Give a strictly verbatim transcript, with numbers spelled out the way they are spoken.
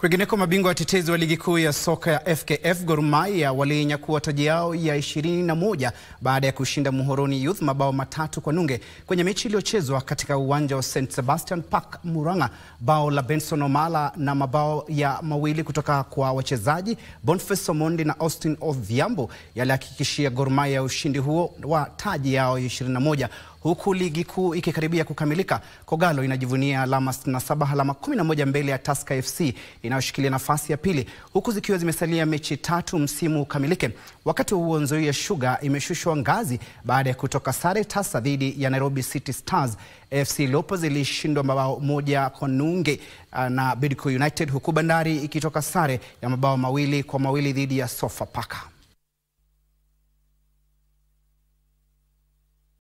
Kwingineko, mabingwa watetezi wa ligi kuu ya soka ya F K F Gor Mahia walinyakua taji yao ya ishirini na moja baada ya kushinda Muhoroni Youth mabao matatu kwa nunge kwenye mechi iliyochezwa katika uwanja wa Saint Sebastian Park Murang'a. Bao la Benson Omala na mabao ya mawili kutoka kwa wachezaji Boniface Omondi na Austin Odhiambo yalihakikishia Gor Mahia ushindi huo wa taji yao ya ishirini na moja. Huku ligi kuu ikikaribia kukamilika, Kogalo inajivunia alama sitini na saba, alama kumi na moja mbele ya Tusker F C inayoshikilia nafasi ya pili, huku zikiwa zimesalia mechi tatu msimu ukamilike. Wakati huo Nzoia Sugar imeshushwa ngazi baada ya kutoka sare tasa dhidi ya Nairobi City Stars. F C Leopards ilishindwa mabao moja kwa nunge na Bidco United, huku Bandari ikitoka sare ya mabao mawili kwa mawili dhidi ya Sofapaka.